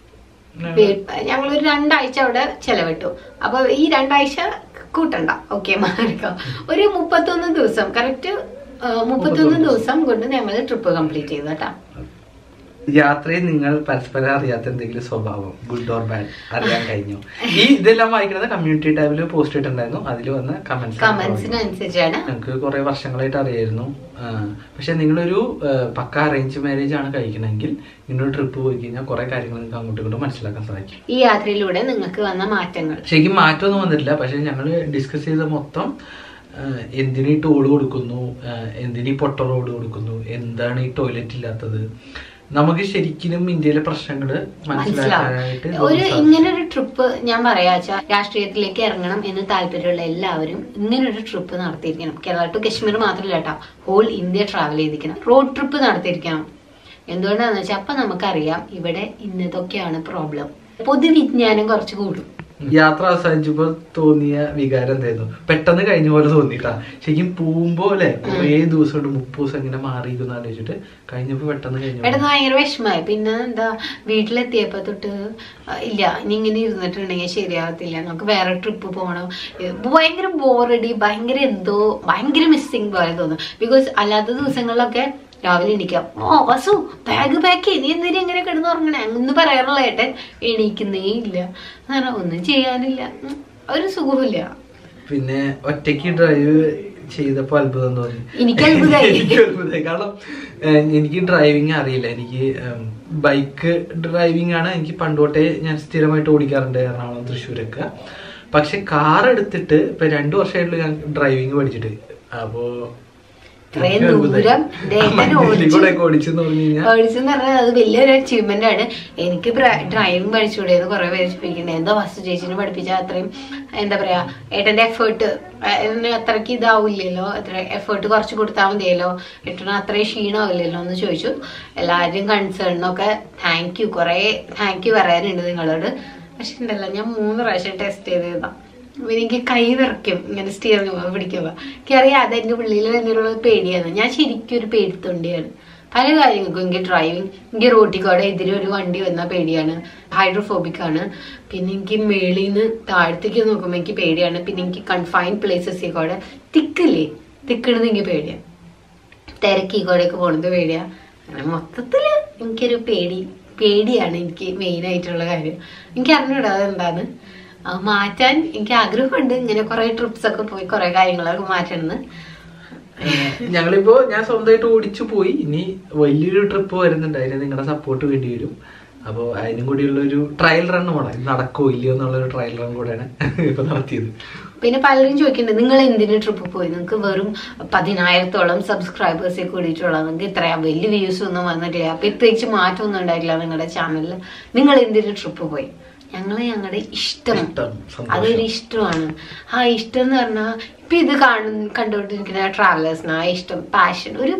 ഞങ്ങളൊരു രണ്ടാഴ്ച അവിടെ ചെലവിട്ടു. അപ്പൊ ഈ രണ്ടാഴ്ച കൂട്ടണ്ട, ഓക്കെ മാറിക്കാം. ഒരു മുപ്പത്തൊന്ന് ദിവസം കറക്റ്റ് മുപ്പത്തൊന്ന് ദിവസം കൊണ്ട് ഞങ്ങൾ ട്രിപ്പ് കംപ്ലീറ്റ് ചെയ്തു കേട്ടാ. യാത്രയിൽ നിങ്ങൾ പരസ്പരം അറിയാത്ത എന്തെങ്കിലും സ്വഭാവം, ഗുഡ് ഓർ ബാഡ്, അറിയാൻ കഴിഞ്ഞു? ഈ ഇതെല്ലാം വായിക്കുന്നത് കമ്മ്യൂണിറ്റി ടാബിൽ പോസ്റ്റ് ഇട്ടുണ്ടായിരുന്നു, അതിൽ വന്ന കമന്റ്സ് കമന്റ്സിനനുസരിച്ചാണ്. ഞങ്ങൾക്ക് കുറെ വർഷങ്ങളായിട്ട് അറിയായിരുന്നു. പക്ഷെ നിങ്ങളൊരു പക്ക അറേഞ്ച് മാരേജ് ആണ് കഴിക്കണമെങ്കിൽ നിങ്ങളൊരു ട്രിപ്പ് പോയി കഴിഞ്ഞാൽ കുറെ കാര്യങ്ങൾ നിങ്ങൾക്ക് അങ്ങോട്ടും ഇങ്ങോട്ടും മനസ്സിലാക്കാൻ സാധിക്കും. ഈ യാത്രയിലൂടെ നിങ്ങൾക്ക് വന്ന മാറ്റങ്ങൾ ശരിക്കും മാറ്റമൊന്നും വന്നിട്ടില്ല. പക്ഷെ ഞങ്ങൾ ഡിസ്കസ് ചെയ്ത മൊത്തം എന്തിനീ ടോള് കൊടുക്കുന്നു, എന്തിനീ പൊട്ട റോഡ് കൊടുക്കുന്നു, എന്താണ് ഈ ടോയ്ലറ്റ് ഇല്ലാത്തത്, നമുക്ക് ശരിക്കും ഇന്ത്യയിലെ പ്രശ്നങ്ങള് മനസ്സിലാക്കാനായിട്ട് ഒരു ഇങ്ങനൊരു ട്രിപ്പ് ഞാൻ പറയാച്ചാ രാഷ്ട്രീയത്തിലേക്ക് ഇറങ്ങണം എന്ന് താല്പര്യമുള്ള എല്ലാവരും ഇങ്ങനൊരു ട്രിപ്പ് നടത്തിയിരിക്കണം. കേരള ടു കാശ്മീർ മാത്രമല്ല കേട്ടോ, ഹോൾ ഇന്ത്യ ട്രാവൽ ചെയ്തിരിക്കണം, റോഡ് ട്രിപ്പ് നടത്തിയിരിക്കണം. എന്തുകൊണ്ടാന്ന് വെച്ചാൽ അപ്പൊ നമുക്കറിയാം ഇവിടെ ഇന്നതൊക്കെയാണ് പ്രോബ്ലം. പൊതുവിജ്ഞാനം കുറച്ച് കൂടും. യാത്ര അവസാനിച്ചപ്പോ തോന്നിയ വികാരം എന്തായിരുന്നു? പെട്ടെന്ന് കഴിഞ്ഞ പോലെ തോന്നിട്ടാ. ശരിക്കും പോകുമ്പോ അല്ലെ കുറേ ദിവസം കൊണ്ട് മുപ്പത് ദിവസം ഇങ്ങനെ മാറിയിരിക്കുന്ന ആലോചിച്ചിട്ട് കഴിഞ്ഞപ്പോ പെട്ടെന്ന് കഴിഞ്ഞു പെട്ടെന്ന് ഭയങ്കര വിഷമായി. പിന്നെ എന്താ വീട്ടിലെത്തിയപ്പോ തൊട്ട് ഇല്ല ഇനി ഇങ്ങനെ ഇരുന്നിട്ടുണ്ടെങ്കിൽ ശരിയാവത്തില്ല, നമുക്ക് വേറെ ട്രിപ്പ് പോകണം. ഭയങ്കര ബോറടി, ഭയങ്കര എന്തോ ഭയങ്കര മിസ്സിങ് പോലെ തോന്നും. ബിക്കോസ് അല്ലാത്ത ദിവസങ്ങളിലൊക്കെ രാവിലെ എണീക്കാം, ഓ വസു ബാഗ് പാക്ക് ചെയ്ത് നീ എന്തിനും എങ്ങനെ കിടന്ന് ഉറങ്ങണേ എന്ന് പറയാറുള്ള ഏട്ടൻ എണീക്കുന്നേ ഇല്ല. കാരണം ഒന്നും ചെയ്യാനില്ല, ഒരു സുഖമില്ല. പിന്നെ ഒറ്റയ്ക്ക് ഡ്രൈവ് ചെയ്തപ്പോ അത്ഭുതം തോന്നി. എനിക്ക് അത്ഭുതമായി കാരണം എനിക്ക് ഡ്രൈവിംഗ് അറിയില്ല. എനിക്ക് ബൈക്ക് ഡ്രൈവിംഗ് ആണ് എനിക്ക് പണ്ടോട്ടേ ഞാൻ സ്ഥിരമായിട്ട് ഓടിക്കാറുണ്ട് എറണാകുളം തൃശ്ശൂരൊക്കെ. പക്ഷെ കാർ എടുത്തിട്ട് ഇപ്പൊ രണ്ടു വർഷമായിട്ടുള്ള ഞാൻ ഡ്രൈവിംഗ് പഠിച്ചിട്ട്. അപ്പോ ഓടിച്ചെന്ന് പറഞ്ഞാൽ അത് വലിയൊരു അച്ചീവ്മെന്റ് ആണ്. എനിക്ക് ഡ്രൈവിംഗ് പഠിച്ചുകൂടെ എന്ന് കുറെ പേര് ചോദിക്കുന്നത്. എന്താ വസ്തു ചേച്ചിനെ പഠിപ്പിച്ചാൽ അത്രയും എന്താ പറയാ ഏട്ടന്റെ എഫേർട്ട് അത്രയ്ക്ക് ഇതാവില്ലല്ലോ, അത്ര എഫേർട്ട് കുറച്ച് കൊടുത്താൽ മതിയല്ലോ, ഏട്ടന് അത്രയും ക്ഷീണമാവില്ലല്ലോ എന്ന് ചോദിച്ചു. എല്ലാവരും കൺസേണിനൊക്കെ താങ്ക് യു, കുറെ താങ്ക് യു പറയാനുണ്ട് നിങ്ങളോട്. പക്ഷെ ഉണ്ടല്ലോ ഞാൻ മൂന്ന് പ്രാവശ്യം ടെസ്റ്റ് ചെയ്തതാ. എനിക്ക് കൈ വിറയ്ക്കും ഇങ്ങനെ സ്റ്റിയറിംഗ് പിടിക്കുമ്പോ. എനിക്കറിയാം അതെന്റെ ഉള്ളിൽ വന്നിട്ടുള്ള പേടിയാണ്. ഞാൻ ശരിക്കും ഒരു പേടിത്തൊണ്ടിയാണ് പല കാര്യങ്ങൾക്കും. എനിക്ക് ഡ്രൈവിംഗ്, എനിക്ക് റോട്ടിൽ കൂടെ എതിരെ ഒരു വണ്ടി വന്നാൽ പേടിയാണ്, ഹൈഡ്രോഫോബിക് ആണ്. പിന്നെ എനിക്ക് മേളിൽ നിന്ന് താഴത്തേക്ക് നോക്കുമ്പോൾ എനിക്ക് പേടിയാണ്. പിന്നെ എനിക്ക് കൺഫൈൻഡ് പ്ലേസസിൽ കൂടെ തിക്കില്ലേ തിക്കണത് എനിക്ക് പേടിയാണ്, തിരക്കി കൂടെയൊക്കെ പോണത് പേടിയാണ്. അങ്ങനെ മൊത്തത്തില് എനിക്കൊരു പേടി പേടിയാണ് എനിക്ക് മെയിൻ ആയിട്ടുള്ള കാര്യം. എനിക്ക് അറിഞ്ഞൂടാ അതെന്താന്ന് മാറ്റാൻ എനിക്ക് ആഗ്രഹമുണ്ട്. ഇങ്ങനെ കുറെ ട്രിപ്സ് ഒക്കെ പോയി കുറെ കാര്യങ്ങളൊക്കെ മാറ്റണമെന്ന്. ഞങ്ങളിപ്പോ ഞാൻ സ്വന്തമായിട്ട് ഓടിച്ചു പോയി. ഇനി വലിയൊരു ട്രിപ്പ് വരുന്നുണ്ട്, അതിന് നിങ്ങളുടെ സപ്പോർട്ട് വേണ്ടി വരും. അപ്പോൾ അതിനും കൂടിയുള്ള ഒരു ട്രയൽ റൺ വേണം. നടക്കോ ഇല്ലയോ എന്നുള്ളൊരു ട്രയൽ റൺ കൂടെയാണ് ഇപ്പൊ നടത്തിയത്. പിന്നെ പലരും ചോദിക്കുന്നുണ്ട് നിങ്ങൾ എന്തിനു ട്രിപ്പ് പോയി, നിങ്ങൾക്ക് വെറും പതിനായിരത്തോളം സബ്സ്ക്രൈബേഴ്സെ കൂടിയിട്ടുള്ള നിങ്ങൾക്ക് ഇത്ര വലിയ വ്യൂസ് ഒന്നും വന്നിട്ടില്ല, പ്രത്യേകിച്ച് മാറ്റമൊന്നും ഉണ്ടായിട്ടില്ല നിങ്ങളുടെ ചാനലിൽ, നിങ്ങൾ എന്തിനു ട്രിപ്പ് പോയി? ഞങ്ങള് ഞങ്ങളുടെ ഇഷ്ടം, അതൊരു ഇഷ്ടമാണ്. ആ ഇഷ്ടം എന്ന് പറഞ്ഞാൽ ഇപ്പൊ ഇത് കാണുന്ന കണ്ടുകൊണ്ടിരിക്കുന്ന ട്രാവലേഴ്സിന് ആ ഇഷ്ടം പാഷൻ ഒരു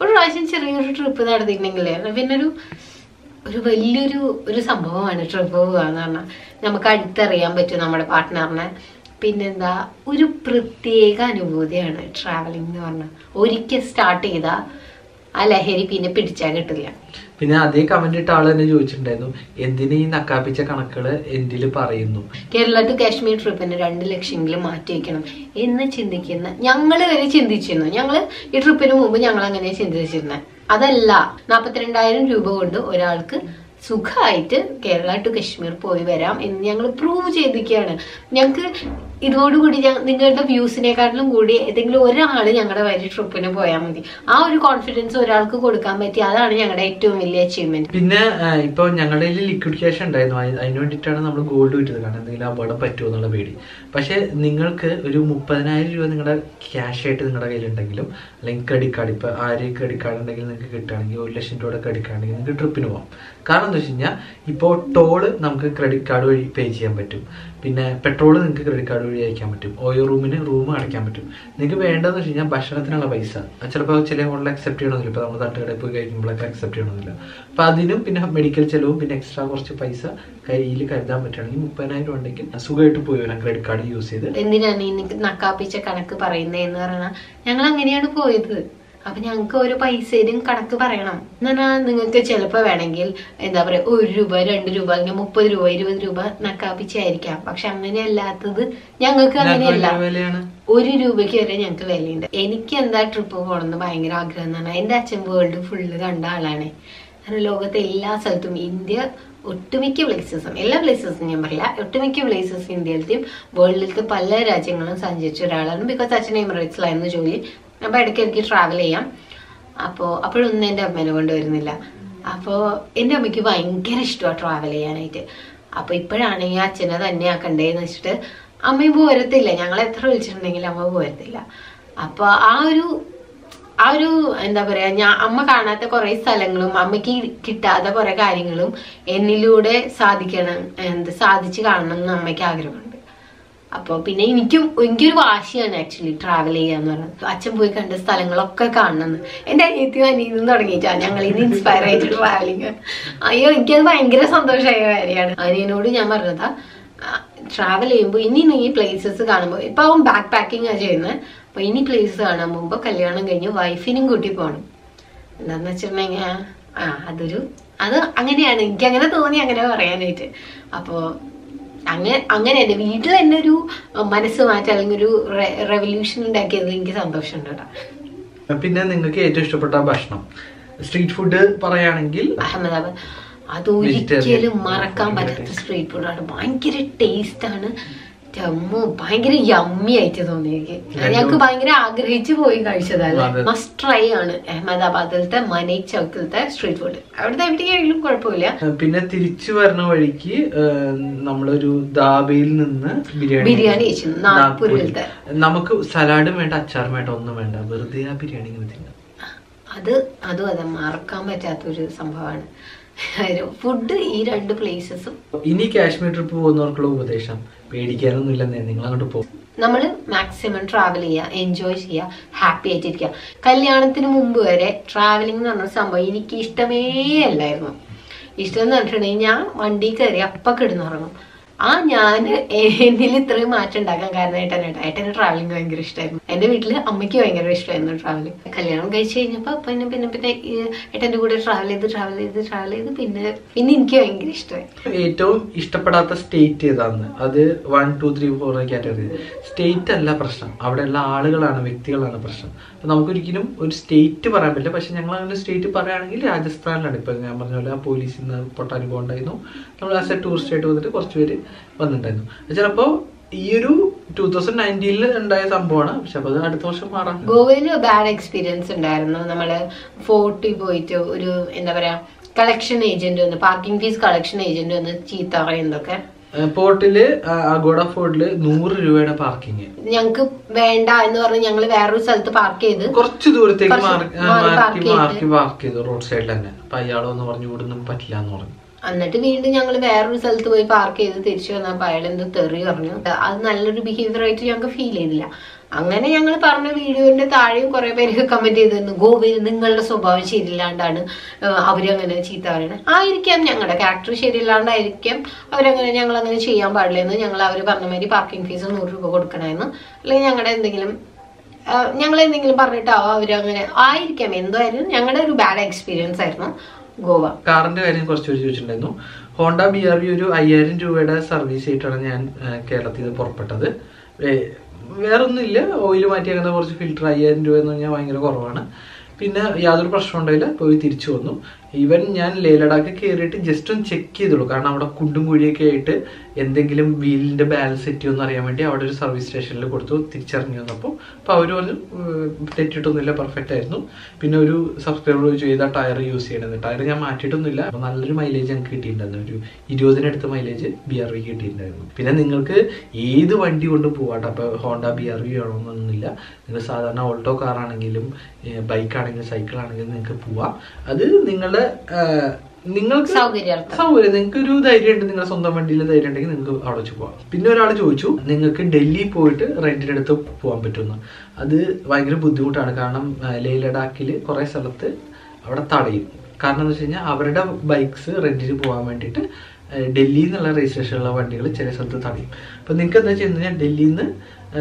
ഒരു പ്രാവശ്യം ചെറിയൊരു ട്രിപ്പ് നടത്തിയിട്ടുണ്ടെങ്കിലേ പിന്നെ ഒരു ഒരു വലിയൊരു ഒരു സംഭവമാണ് ട്രിപ്പ് പോവാന്ന് പറഞ്ഞാൽ. നമുക്ക് അടുത്തറിയാൻ പറ്റും നമ്മുടെ പാർട്ട്ണറിനെ. പിന്നെന്താ, ഒരു പ്രത്യേക അനുഭൂതിയാണ് ട്രാവലിംഗ് എന്ന് പറഞ്ഞാൽ. ഒരിക്കൽ സ്റ്റാർട്ട് ചെയ്താൽ ആ ലഹരി പിന്നെ പിടിച്ചാൽ കിട്ടില്ല. പിന്നെ അതേ കമന്റ് ഇട്ട ആള് തന്നെ ചോദിച്ചിട്ടുണ്ടായിരുന്നു, എന്തിനു ഈ നക്കാപ്പിച്ച കണക്കുകള് എന്തില് പറയുന്നു. കേരള ടു കാശ്മീർ ട്രിപ്പിന് രണ്ട് ലക്ഷമെങ്കിലും മാറ്റി വെക്കണം എന്ന് ചിന്തിക്കുന്ന ഞങ്ങള് വരെ ചിന്തിച്ചിരുന്നു. ഞങ്ങള് ഈ ട്രിപ്പിന് മുമ്പ് ഞങ്ങൾ അങ്ങനെ ചിന്തിച്ചിരുന്നത്. അതല്ല, നാപ്പത്തിരണ്ടായിരം രൂപ കൊണ്ട് ഒരാൾക്ക് സുഖമായിട്ട് കേരള ടു കശ്മീർ പോയി വരാം എന്ന് ഞങ്ങൾ പ്രൂവ് ചെയ്തിരിക്കുകയാണ്. ഞങ്ങൾക്ക് ഇതോടുകൂടി നിങ്ങളുടെ വ്യൂസിനെക്കാട്ടിലും കൂടി ഏതെങ്കിലും ഒരാള് ഞങ്ങളുടെ വലിയ ട്രിപ്പിന് പോയാൽ മതി. ആ ഒരു കോൺഫിഡൻസ് ഒരാൾക്ക് കൊടുക്കാൻ പറ്റി, അതാണ് ഞങ്ങളുടെ ഏറ്റവും വലിയ അച്ചീവ്മെന്റ്. പിന്നെ ഇപ്പൊ ഞങ്ങളുടെ ലിക്വിഡ് ക്യാഷ് ഉണ്ടായിരുന്നു, അതിന് വേണ്ടിയിട്ടാണ് നമ്മൾ ഗോൾഡ് വിറ്റത്. കാരണം എന്തെങ്കിലും അപകടം പറ്റുമോ എന്നുള്ള പേടി. പക്ഷെ നിങ്ങൾക്ക് ഒരു മുപ്പതിനായിരം രൂപ നിങ്ങളുടെ ക്യാഷ് ആയിട്ട് നിങ്ങളുടെ കയ്യിലുണ്ടെങ്കിലും, അല്ലെങ്കിൽ ക്രെഡിറ്റ് കാർഡ്, ഇപ്പൊ ആര് ക്രെഡിറ്റ് കാർഡ് ഉണ്ടെങ്കിൽ നിങ്ങൾക്ക് കിട്ടുകയാണെങ്കിൽ ഒരു ലക്ഷം രൂപയുടെ ക്രെഡിറ്റ് കാർഡ് ഉണ്ടെങ്കിൽ നിങ്ങൾക്ക് ട്രിപ്പിന് പോകാം. കാരണം എന്താ വെച്ച് കഴിഞ്ഞാൽ ഇപ്പോൾ ടോള് നമുക്ക് ക്രെഡിറ്റ് കാർഡ് വഴി പേ ചെയ്യാൻ പറ്റും. പിന്നെ പെട്രോൾ നിങ്ങൾക്ക് ക്രെഡിറ്റ് കാർഡ് വഴി അയക്കാൻ പറ്റും. ഓയോ റൂമിന് റൂം അടയ്ക്കാൻ പറ്റും. നിങ്ങൾക്ക് വേണ്ടതെന്ന് വെച്ച് കഴിഞ്ഞാൽ ഭക്ഷണത്തിനുള്ള പൈസ ചിലപ്പോൾ ചില ഹോട്ടലിൽ അക്സെപ്റ്റ് ചെയ്യണമെന്നില്ല. ഇപ്പോൾ നമ്മൾ തട്ടുകടയിൽ പോയി കഴിക്കുമ്പോഴൊക്കെ അക്സെപ്റ്റ് ചെയ്യണമെന്നില്ല. അപ്പം അതിനും പിന്നെ മെഡിക്കൽ ചെലവും പിന്നെ എക്സ്ട്രാ കുറച്ച് പൈസ കയ്യിൽ കരുതാൻ പറ്റുകയാണെങ്കിൽ മുപ്പതിനായിരം ഉണ്ടെങ്കിൽ സുഖമായിട്ട് പോയി വരാം ക്രെഡിറ്റ് കാർഡ് യൂസ് ചെയ്ത്. എന്തിനാണ് എനിക്ക് നക്കാപ്പിച്ച കണക്ക് പറയുന്നതെന്ന് പറഞ്ഞാൽ ഞങ്ങൾ അങ്ങനെയാണ് പോയത്. അപ്പൊ ഞങ്ങൾക്ക് ഓരോ പൈസയും കണക്ക് പറയണം എന്നാ. നിങ്ങൾക്ക് ചിലപ്പോ വേണമെങ്കിൽ എന്താ പറയാ ഒരു രൂപ രണ്ട് രൂപ അല്ലെങ്കിൽ മുപ്പത് രൂപ ഇരുപത് രൂപ നക്കാപ്പിച്ചായിരിക്കാം. പക്ഷെ അങ്ങനെയല്ലാത്തത് ഞങ്ങൾക്ക് അങ്ങനെയല്ല. ഒരു രൂപയ്ക്ക് വരെ ഞങ്ങൾക്ക് വിലയുണ്ട്. എനിക്ക് എന്താ ട്രിപ്പ് പോകണമെന്ന് ഭയങ്കര ആഗ്രഹം എന്ന് പറഞ്ഞാൽ എന്റെ അച്ഛൻ വേൾഡ് ഫുള്ള് കണ്ട ആളാണ്. കാരണം ലോകത്തെ എല്ലാ സ്ഥലത്തും, ഇന്ത്യ ഒട്ടുമിക്ക പ്ലേസസും, എല്ലാ പ്ലേസസും ഞാൻ പറയില്ല, ഒട്ടുമിക്ക പ്ലേസസ് ഇന്ത്യയിലത്തെയും വേൾഡിലത്തെ പല രാജ്യങ്ങളും സഞ്ചരിച്ച ഒരാളാണ്. ബിക്കോസ് അച്ഛൻ എമിറേറ്റ്സിലായിരുന്നു ജോലി. അപ്പൊ ഇടയ്ക്കിടയ്ക്ക് ട്രാവൽ ചെയ്യാം. അപ്പോ അപ്പോഴൊന്നും എന്റെ അമ്മേനെ കൊണ്ടുവരുന്നില്ല. അപ്പോ എന്റെ അമ്മയ്ക്ക് ഭയങ്കര ഇഷ്ടമാണ് ട്രാവൽ ചെയ്യാനായിട്ട്. അപ്പൊ ഇപ്പോഴാണെങ്കിൽ അച്ഛനെ തന്നെ ആക്കണ്ടേന്ന് വെച്ചിട്ട് അമ്മയും പോരത്തില്ല. ഞങ്ങൾ എത്ര വിളിച്ചിട്ടുണ്ടെങ്കിലും അമ്മ പോരത്തില്ല. അപ്പൊ ആ ഒരു ആ ഒരു എന്താ പറയാ, ഞാൻ അമ്മ കാണാത്ത കുറെ സ്ഥലങ്ങളും അമ്മയ്ക്ക് കിട്ടാത്ത കുറെ കാര്യങ്ങളും എന്നിലൂടെ സാധിക്കണം, എന്ത് സാധിച്ചു കാണണം എന്ന് അമ്മയ്ക്ക് ആഗ്രഹമുണ്ട്. അപ്പൊ പിന്നെ എനിക്കും എനിക്കൊരു വാശിയാണ് ആക്ച്വലി ട്രാവൽ ചെയ്യാന്ന് പറയുന്നത്. അച്ഛൻ പോയി കണ്ട സ്ഥലങ്ങളൊക്കെ കാണണമെന്ന്. എന്റെ അനിയത്തിയും അനിയനും തുടങ്ങിയിട്ടാ ഞങ്ങൾ ഇന്ന് ഇൻസ്പയർ ആയിട്ട് ട്രാവലിങ്. അയ്യോ, എനിക്കത് ഭയങ്കര സന്തോഷമായ കാര്യമാണ്. അനിയനോട് ഞാൻ പറഞ്ഞതാ, ട്രാവൽ ചെയ്യുമ്പോൾ ഇനി നീ പ്ലേസസ് കാണുമ്പോൾ, ഇപ്പൊ അവൻ ബാക്ക് പാക്കിംഗ് ആ ചെയ്യുന്നത്. അപ്പൊ ഇനി പ്ലേസ് കാണാൻ പോകുമ്പോ കല്യാണം കഴിഞ്ഞ് വൈഫിനും കൂട്ടി പോകണം. എന്താന്ന് വെച്ചിട്ടുണ്ടെങ്കിൽ ആ അതൊരു അത് അങ്ങനെയാണ് എനിക്ക് അങ്ങനെ തോന്നി അങ്ങനെ പറയാനായിട്ട്. അപ്പോ അങ്ങനെ അങ്ങനെ എന്റെ വീട്ടിൽ തന്നെ ഒരു മനസ്സ് മാറ്റം അല്ലെങ്കിൽ ഒരു റെവല്യൂഷൻ ഉണ്ടാക്കിയത് എനിക്ക് സന്തോഷമുണ്ട് കേട്ടോ. പിന്നെ നിങ്ങൾക്ക് ഏറ്റവും ഇഷ്ടപ്പെട്ട ഭക്ഷണം സ്ട്രീറ്റ് ഫുഡ് പറയുകയാണെങ്കിൽ അഹമ്മദാബാദ്. അതൊരിക്കലും മറക്കാൻ പറ്റാത്ത സ്ട്രീറ്റ് ഫുഡാണ്. ഭയങ്കര ടേസ്റ്റ് ആണ്. ഭയങ്കര യമ്മി ആയിട്ട് തോന്നി എനിക്ക്. ഞങ്ങൾക്ക് ഭയങ്കര ആഗ്രഹിച്ചു പോയി കഴിച്ചതല്ല. മസ്റ്റ് ട്രൈ ആണ് അഹമ്മദാബാദിലത്തെ മനൈ ചൗക്കിലത്തെ സ്ട്രീറ്റ് ഫുഡ്. അവിടുത്തെ എവിടെയാണെങ്കിലും കുഴപ്പമില്ല. പിന്നെ തിരിച്ചു വരുന്ന വഴിക്ക് നമ്മളൊരു ദാബയിൽ നിന്ന് ബിരിയാണി ബിരിയാണി കഴിച്ചു നാഗ്പൂരിലത്തെ. നമുക്ക് സലാഡും വേണ്ട അച്ചാറും വേണ്ട ഒന്നും വേണ്ട, വെറുതെ ആ ബിരിയാണി തിന്നാം. അത് അതും അതെ മറക്കാൻ പറ്റാത്തൊരു സംഭവമാണ് ഫുഡ്. ഈ രണ്ട് പ്ലേസസും. ഇനി കാശ്മീർ ട്രിപ്പ് പോകുന്നവർക്കുള്ള ഉപദേശം, പേടിക്കാനൊന്നും ഇല്ലെന്നേ, നിങ്ങൾ അങ്ങോട്ട് പോകും. നമ്മൾ മാക്സിമം ട്രാവൽ ചെയ്യുക, എൻജോയ് ചെയ്യുക, ഹാപ്പി ആയിട്ടിരിക്കുക. കല്യാണത്തിന് മുമ്പ് വരെ ട്രാവലിംഗ് എന്ന് പറഞ്ഞ സംഭവം എനിക്ക് ഇഷ്ടമേ അല്ലായിരുന്നു. ഇഷ്ടം എന്ന് പറഞ്ഞിട്ടുണ്ടെങ്കിൽ ഞാൻ വണ്ടി കയറി അപ്പൊ കിടന്നുറങ്ങും. ആ ഞാൻ എന്നിൽ ഇത്രയും മാറ്റം ഉണ്ടാക്കാൻ കാരണം ഏട്ടനായിട്ട് ഏട്ടന് ട്രാവലിംഗ് ഭയങ്കര ഇഷ്ടമായിരുന്നു. എന്റെ വീട്ടില് അമ്മയ്ക്ക് ഭയങ്കര ഇഷ്ടമായിരുന്നു ട്രാവലിംഗ്. കല്യാണം കഴിച്ചു കഴിഞ്ഞപ്പോ പിന്നെ പിന്നെ പിന്നെ ഏട്ടന്റെ കൂടെ ട്രാവൽ ചെയ്ത് ട്രാവൽ ചെയ്ത് ട്രാവൽ ചെയ്ത് പിന്നെ പിന്നെ എനിക്ക് ഭയങ്കര ഇഷ്ടമായി. ഏറ്റവും ഇഷ്ടപ്പെടാത്ത സ്റ്റേറ്റ് ഏതാന്ന്? അത് one two three four category. State അല്ല പ്രശ്നം, അവിടെയുള്ള ആളുകളാണ്, വ്യക്തികളാണ് പ്രശ്നം. അപ്പൊ നമുക്കൊരിക്കലും ഒരു സ്റ്റേറ്റ് പറയാൻ പറ്റില്ല. പക്ഷെ ഞങ്ങൾ അങ്ങനെ സ്റ്റേറ്റ് പറയുകയാണെങ്കിൽ രാജസ്ഥാനിലാണ്. ഇപ്പൊ ഞാൻ പറഞ്ഞ പോലെ ആ പോലീസിൽ നിന്ന് പൊട്ടാനുഭവം ഉണ്ടായിരുന്നു. നമ്മൾ ആസ് എ ടൂറിസ്റ്റ് ആയിട്ട് വന്നിട്ട് കുറച്ച് പേര് വന്നിട്ടുണ്ടായിരുന്നു. ചിലപ്പോ ഈ ഒരു ടൂ തൗസൻഡ് നയൻറ്റീനിൽ ഉണ്ടായ സംഭവമാണ്. പക്ഷെ അപ്പൊ അത് അടുത്ത വർഷം മാറാം. ഗോവയില് ബാഡ് എക്സ്പീരിയൻസ് ഉണ്ടായിരുന്നു. നമ്മള് ഫോർട്ടിൽ പോയിട്ട് ഒരു എന്താ പറയാ കളക്ഷൻ ഏജന്റ് വന്ന് പാർക്കിംഗ് ഫീസ് കളക്ഷൻ ഏജന്റ് വന്ന് ചീത്ത പറയുന്നതൊക്കെ. പോർട്ടില് അഗോഡ ഫോർട്ടില് നൂറ് രൂപയുടെ പാർക്കിങ് ഞങ്ങക്ക് വേണ്ട എന്ന് പറഞ്ഞ് ഞങ്ങള് വേറൊരു സ്ഥലത്ത് പാർക്ക് ചെയ്ത് കുറച്ച് ദൂരത്തേക്ക് മാറ്റി മാറ്റി പാർക്ക് ചെയ്തു റോഡ് സൈഡിൽ തന്നെ. അപ്പൊ അയാളൊന്ന് പറഞ്ഞു ഇവിടൊന്നും പറ്റില്ല എന്ന് പറഞ്ഞു. എന്നിട്ട് വീണ്ടും ഞങ്ങൾ വേറൊരു സ്ഥലത്ത് പോയി പാർക്ക് ചെയ്ത് തിരിച്ചു വന്നപ്പോ അയാൾ എന്ത് തെറി പറഞ്ഞു. അത് നല്ലൊരു ബിഹേവിയർ ആയിട്ട് ഞങ്ങൾക്ക് ഫീൽ ചെയ്തില്ല. അങ്ങനെ ഞങ്ങൾ പറഞ്ഞ വീഡിയോന്റെ താഴെയും കുറെ പേര് കമന്റ് ചെയ്തിരുന്നു, ഗോവയിൽ നിങ്ങളുടെ സ്വഭാവം ശരിയില്ലാണ്ടാണ് അവരങ്ങനെ ചീത്ത പറയണത്. ആയിരിക്കാം, ഞങ്ങളുടെ ക്യാരക്ടർ ശരിയില്ലാണ്ടായിരിക്കാം അവരങ്ങനെ, ഞങ്ങൾ അങ്ങനെ ചെയ്യാൻ പാടില്ലെന്ന്. ഞങ്ങൾ അവർ പറഞ്ഞ മാതിരി പാർക്കിംഗ് ഫീസ് നൂറ് രൂപ കൊടുക്കണമെന്ന്, അല്ലെങ്കിൽ ഞങ്ങളുടെ എന്തെങ്കിലും ഞങ്ങൾ എന്തെങ്കിലും പറഞ്ഞിട്ടാവോ അവരങ്ങനെ ആയിരിക്കാം. എന്തായാലും ഞങ്ങളുടെ ഒരു ബാഡ് എക്സ്പീരിയൻസ് ആയിരുന്നു ഗോവ. കാറിന്റെ കാര്യം കുറച്ച് പേര് ചോദിച്ചിട്ടുണ്ടായിരുന്നു. ഹോണ്ട ബി ആർ വി ഒരു അയ്യായിരം രൂപയുടെ സർവീസ് ആയിട്ടാണ് ഞാൻ കേരളത്തിൽ നിന്ന് പുറപ്പെട്ടത്. വേറൊന്നുമില്ല, ഓയിൽ മാറ്റിയേക്കുന്ന കുറച്ച് ഫിൽറ്റർ, അയ്യായിരം രൂപ എന്ന് പറഞ്ഞാൽ ഭയങ്കര കുറവാണ്. പിന്നെ യാതൊരു പ്രശ്നം ഉണ്ടായില്ല, പോയി തിരിച്ചു വന്നു. ഈവൻ ഞാൻ ലേ ലഡാക്ക് കയറിയിട്ട് ജസ്റ്റ് ഒന്ന് ചെക്ക് ചെയ്തുള്ളൂ, കാരണം അവിടെ കുണ്ടും കുഴിയൊക്കെ ആയിട്ട് എന്തെങ്കിലും വീലിന്റെ ബാലൻസ് തെറ്റിയൊന്നും അറിയാൻ വേണ്ടി അവിടെ ഒരു സർവീസ് സ്റ്റേഷനിൽ കൊടുത്തു. തിരിച്ചറിഞ്ഞു വന്നപ്പോൾ അപ്പോൾ അവർ പറഞ്ഞു തെറ്റിയിട്ടൊന്നുമില്ല, പെർഫെക്റ്റ് ആയിരുന്നു. പിന്നെ ഒരു സബ്സ്ക്രൈബർ ചോദിച്ചു ഏതാ ടയർ യൂസ് ചെയ്യണത്. ടയർ ഞാൻ മാറ്റിയിട്ടൊന്നുമില്ല. അപ്പോൾ നല്ലൊരു മൈലേജ് ഞങ്ങൾക്ക് കിട്ടിയിട്ടുണ്ടായിരുന്നു, ഒരു ഇരുപതിനടുത്ത് മൈലേജ് ബി ആർ വി കിട്ടിയിട്ടുണ്ടായിരുന്നു. പിന്നെ നിങ്ങൾക്ക് ഏത് വണ്ടി കൊണ്ട് പോവാട്ടോ, അപ്പോൾ ഹോണ്ട ബി ആർ വി വേണമെന്നൊന്നുമില്ല. നിങ്ങൾ സാധാരണ ഓൾട്ടോ കാറാണെങ്കിലും ബൈക്കാണെങ്കിലും സൈക്കിൾ ആണെങ്കിലും നിങ്ങൾക്ക് പോവാം. അത് നിങ്ങളുടെ നിങ്ങൾക്ക് സൗകര്യം, നിങ്ങൾക്ക് ഒരു ധൈര്യം ഉണ്ട്, നിങ്ങളുടെ സ്വന്തം വണ്ടിയിൽ ധൈര്യം ഉണ്ടെങ്കിൽ നിങ്ങൾക്ക് അവിടെ വെച്ച് പോവാം. പിന്നെ ഒരാൾ ചോദിച്ചു നിങ്ങൾക്ക് ഡൽഹി പോയിട്ട് റെന്റിനെടുത്ത് പോകാൻ പറ്റുമെന്ന്. അത് ഭയങ്കര ബുദ്ധിമുട്ടാണ്, കാരണം ലേ ലഡാക്കിൽ കുറെ സ്ഥലത്ത് അവിടെ തടയും. കാരണം എന്ന് വെച്ച് കഴിഞ്ഞാൽ അവരുടെ ബൈക്സ് റെന്റിന് പോകാൻ വേണ്ടിയിട്ട് ഡൽഹിയിൽ നിന്നുള്ള രജിസ്ട്രേഷനുള്ള വണ്ടികൾ ചില സ്ഥലത്ത് തടയും. അപ്പം നിങ്ങൾക്ക് എന്താ വെച്ച് കഴിഞ്ഞാൽ ഡൽഹിയിൽ നിന്ന്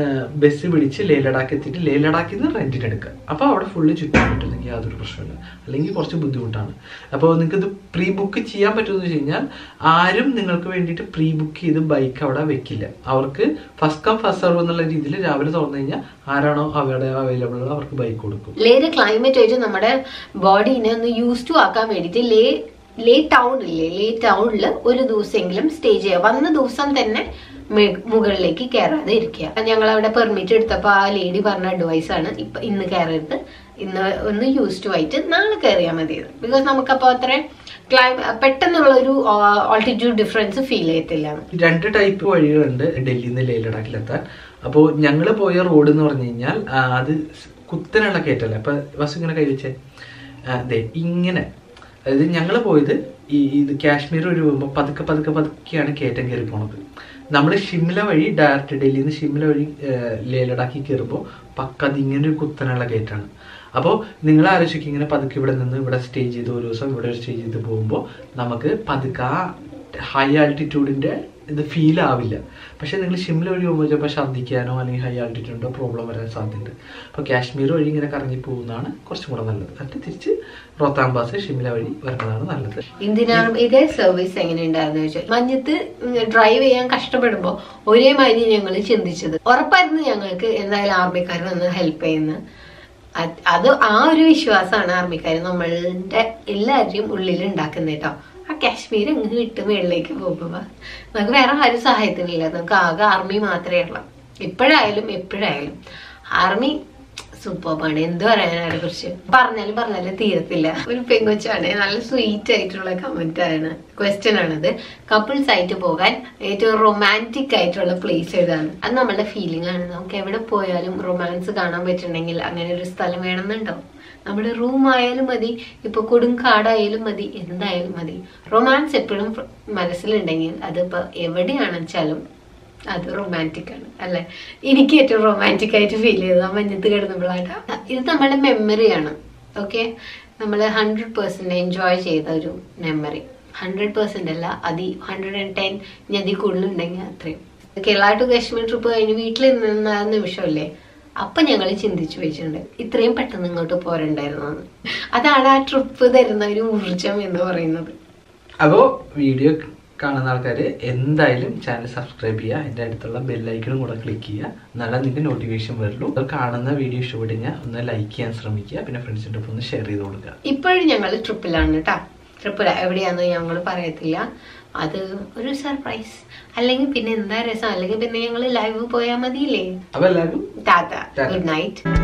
ബസ് പിടിച്ച് ലേ ലഡാക്ക് എത്തിയിട്ട് ലേ ലഡാക്കിൽ നിന്ന് റെന്റിന് എടുക്കുക. അപ്പോൾ അവിടെ ഫുള്ള് ചുറ്റാൻ പറ്റുമെങ്കിൽ യാതൊരു പ്രശ്നമില്ല, അല്ലെങ്കിൽ കുറച്ച് ബുദ്ധിമുട്ടാണ്. അപ്പോൾ നിങ്ങൾക്ക് ഇത് പ്രീ ബുക്ക് ചെയ്യാൻ പറ്റുമെന്ന് വെച്ച് കഴിഞ്ഞാൽ ആരും നിങ്ങൾക്ക് വേണ്ടിയിട്ട് പ്രീ ബുക്ക് ചെയ്ത് ബൈക്ക് അവിടെ വെക്കില്ല. അവർക്ക് ഫസ്റ്റ് കം ഫസ്റ്റ് സർവ് എന്നുള്ള രീതിയിൽ രാവിലെ തുറന്നു കഴിഞ്ഞാൽ ആരാണോ അവിടെ അവൈലബിൾ അവർക്ക് ബൈക്ക് കൊടുക്കും. ലേയുടെ ക്ലൈമറ്റ് ആയിട്ട് നമ്മുടെ ബോഡീനെ ഒന്ന് യൂസ് ടു ആക്കാൻ വേണ്ടിയിട്ട് ലേ ലേ ടൗണില്ലേ, ലേ ടൗണിൽ ഒരു ദിവസമെങ്കിലും സ്റ്റേ ചെയ്യുക. വന്ന ദിവസം തന്നെ മുകളിലേക്ക് കയറാതെ ഇരിക്കുക. ഞങ്ങൾ അവിടെ പെർമിറ്റ് എടുത്തപ്പോൾ ആ ലേഡി പറഞ്ഞ അഡ്വൈസ് ആണ്, ഇപ്പൊ ഇന്ന് കയറരുത്, ഇന്ന് ഒന്ന് യൂസ് ടു ആയിട്ട് നാളെ കയറിയാൽ മതി. ബിക്കോസ് നമുക്കപ്പോൾ അത്ര ക്ലൈമ പെട്ടെന്നുള്ള ഒരു ഓൾട്ടിറ്റ്യൂഡ് ഡിഫറൻസ് ഫീൽ ചെയ്യത്തില്ല. രണ്ട് ടൈപ്പ് വഴികളുണ്ട് ഡൽഹിയിൽ നിന്ന് ലേ ലഡാക്കിലെത്താൻ. അപ്പോൾ ഞങ്ങൾ പോയ റോഡ് എന്ന് പറഞ്ഞു കഴിഞ്ഞാൽ അത് കുത്തനുള്ള കയറ്റല്ല. അപ്പൊ ബസ് ഇങ്ങനെ കഴിച്ചേ അതെ ഇങ്ങനെ, അതായത് ഞങ്ങൾ പോയത് ഈ ഇത് കാശ്മീർ വഴി പോകുമ്പോൾ പതുക്കെ പതുക്കെ പതുക്കെയാണ് കയറ്റം കയറി പോണത്. നമ്മൾ ഷിംല വഴി ഡയറക്റ്റ് ഡൽഹിയിൽ നിന്ന് ഷിംല വഴി ലേ ലഡാക്കി കയറുമ്പോൾ പക്ക അതിങ്ങനെ ഒരു കുത്തനുള്ള കയറ്റാണ്. അപ്പോൾ നിങ്ങൾ ആലോചിക്കും ഇങ്ങനെ പതുക്കെ ഇവിടെ നിന്ന് ഇവിടെ സ്റ്റേ ചെയ്ത് ഒരു ദിവസം ഇവിടെ സ്റ്റേ ചെയ്ത് പോകുമ്പോൾ നമുക്ക് പതുക്കെ ആ ഹൈ ആൾട്ടിറ്റ്യൂഡിൻ്റെ ഇത് ഫീൽ ആവില്ല. പക്ഷെ നിങ്ങൾ ഷിംല വഴി പോകുമ്പോൾ ചിലപ്പോൾ ഛർദ്ദിക്കാനോ അല്ലെങ്കിൽ ഹൈ ആൾട്ടിറ്റ്യൂഡിൻ്റെ പ്രോബ്ലം വരാൻ സാധ്യതയുണ്ട്. അപ്പോൾ കാശ്മീർ വഴി ഇങ്ങനെ കറങ്ങി പോകുന്നതാണ് കുറച്ചും കൂടെ നല്ലത്. എന്നിട്ട് തിരിച്ച് റോത്താം പാസ് ഷിംല വഴി വരുന്നതാണ് നല്ലത്. എന്തിനാണ് ഇതേ സർവീസ് എങ്ങനെ ഉണ്ടായിരുന്നു ചോദിച്ചാൽ, മഞ്ഞത്ത് ഡ്രൈവ് ചെയ്യാൻ കഷ്ടപ്പെടുമ്പോൾ ഒരേ മാതിരി ഞങ്ങൾ ചിന്തിച്ചത് ഉറപ്പായിരുന്നു ഞങ്ങൾക്ക് എന്തായാലും ആർമിക്കാർ വന്ന് ഹെൽപ്പ് ചെയ്യുന്നത്. അത് ആ ഒരു വിശ്വാസമാണ് ആർമിക്കാർ നമ്മളുടെ എല്ലാവരുടെയും ഉള്ളിൽ ഉണ്ടാക്കുന്നത് കേട്ടോ. ആ കാശ്മീർ അങ്ങ് വിട്ട് മേളിലേക്ക് പോകുമ്പോ നമുക്ക് വേറെ ആരും സഹായത്തിനില്ല, നമുക്ക് ആകെ ആർമി മാത്രമേ ഉള്ളൂ. ഇപ്പോഴായാലും എപ്പോഴായാലും ആർമി സൂപ്പർബാണ്. എന്ത് പറയാനതിനെ കുറിച്ച് പറഞ്ഞാലും പറഞ്ഞാലും തീരത്തില്ല. ഒരു പെങ്കൊച്ചാണ്, നല്ല സ്വീറ്റ് ആയിട്ടുള്ള കമന്റ് ആണ്, ക്വസ്റ്റ്യൻ ആണത്. കപ്പിൾസ് ആയിട്ട് പോകാൻ ഏറ്റവും റൊമാൻറ്റിക് ആയിട്ടുള്ള പ്ലേസ് ഏതാണ്? അത് നമ്മളുടെ ഫീലിംഗ് ആണ്. നമുക്ക് എവിടെ പോയാലും റൊമാൻസ് കാണാൻ പറ്റുന്നുണ്ടെങ്കിൽ അങ്ങനെ ഒരു സ്ഥലം വേണമെന്നുണ്ടോ? നമ്മുടെ റൂം ആയാലും മതി, ഇപ്പൊ കൊടുങ്കാടായാലും മതി, എന്തായാലും മതി. റൊമാൻസ് എപ്പോഴും മനസ്സിലുണ്ടെങ്കിൽ അതിപ്പോ എവിടെയാണെന്ന് വെച്ചാലും അത് റൊമാൻറ്റിക് ആണ് അല്ലെ. എനിക്ക് ഏറ്റവും റൊമാൻറ്റിക് ആയിട്ട് ഫീൽ ചെയ്തത് ആ മഞ്ഞത്ത് കിടന്നപ്പോഴാണ്. ഇത് നമ്മുടെ മെമ്മറിയാണ്. ഓക്കെ, നമ്മൾ ഹൺഡ്രഡ് പെർസെന്റ് എൻജോയ് ചെയ്ത ഒരു മെമ്മറി. ഹൺഡ്രഡ് പെർസെന്റ് അല്ല, അതി ഹൺഡ്രഡ് ആൻഡ് ടെൻ ഞതി കൂടുതലുണ്ടെങ്കിൽ അത്രയും. കേരള ടു കാശ്മീർ ട്രിപ്പ് കഴിഞ്ഞ് വീട്ടിൽ നിന്ന നിമിഷമല്ലേ, അപ്പൊ ഞങ്ങൾ ചിന്തിച്ചു വെച്ചിട്ടുണ്ട് ഇത്രയും പെട്ടെന്ന് ഇങ്ങോട്ട് പോരണ്ടായിരുന്നു. അതാണ് ആ ട്രിപ്പ് തരുന്ന ഒരു ഊർജം എന്ന് പറയുന്നത്. അപ്പോ വീഡിയോ കാണുന്ന ആൾക്കാര് എന്തായാലും ചാനൽ സബ്സ്ക്രൈബ് ചെയ്യുക, അതിന്റെ അടുത്തുള്ള ബെല്ലൈക്കണും കൂടെ ക്ലിക്ക് ചെയ്യുക, എന്നാലും നിങ്ങൾക്ക് നോട്ടിഫിക്കേഷൻ വരുള്ളൂ. അത് കാണുന്ന വീഡിയോ ഇഷ്ടപ്പെട്ട് കഴിഞ്ഞാൽ ഒന്ന് ലൈക്ക് ചെയ്യാൻ ശ്രമിക്കുക, പിന്നെ ഫ്രണ്ട്സിന്റെ ഒപ്പം ഒന്ന് ഷെയർ ചെയ്ത് കൊടുക്കുക. ഇപ്പോഴും ഞങ്ങൾ ട്രിപ്പിലാണ് കേട്ടാ. ട്രിപ്പ് എവിടെയാന്ന് ഞങ്ങൾ പറയത്തില്ല, അത് ഒരു സർപ്രൈസ്. അല്ലെങ്കിൽ പിന്നെ എന്താ രസം, അല്ലെങ്കിൽ പിന്നെ ഞങ്ങൾ ലൈവ് പോയാൽ മതിയില്ലേ. അപ്പൊ എല്ലാവരും ടാറ്റ, ഗുഡ് നൈറ്റ്.